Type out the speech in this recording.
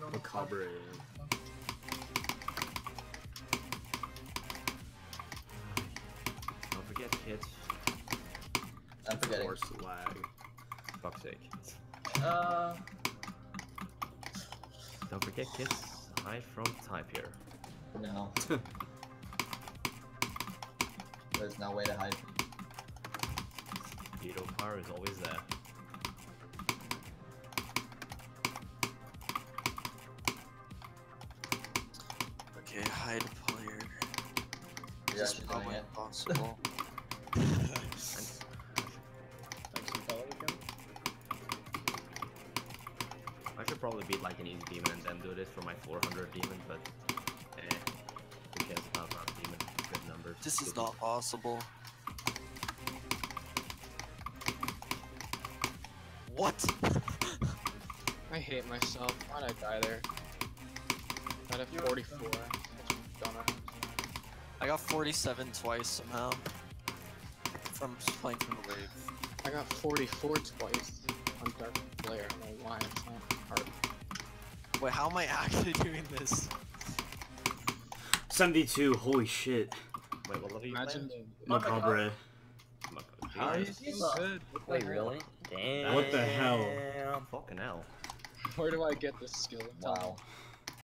Macabre. Don't forget, kids. I'm forgetting. Force lag. Fuck's sake. Don't forget, kids. Hide from type here. No. There's no way to hide. Veto power is always there. Okay, hide player. You're It's actually doing probably it. impossible. I should probably beat like an easy demon and then do this for my 400 demon, but who cares about our demon? Good numbers. This is not possible. What? I hate myself. Why'd I die there? I had 44. Dumbass. I got 47 twice somehow. From playing from the wave. I got 44 twice on Dark Player. I don't know why it's not hard. Wait, how am I actually doing this? 72, holy shit. Wait, what level are you Imagine playing? Macabre. How are you so good? Wait, really? Damn. What the hell? Fucking hell. Where do I get this skill? Tell me. Wow.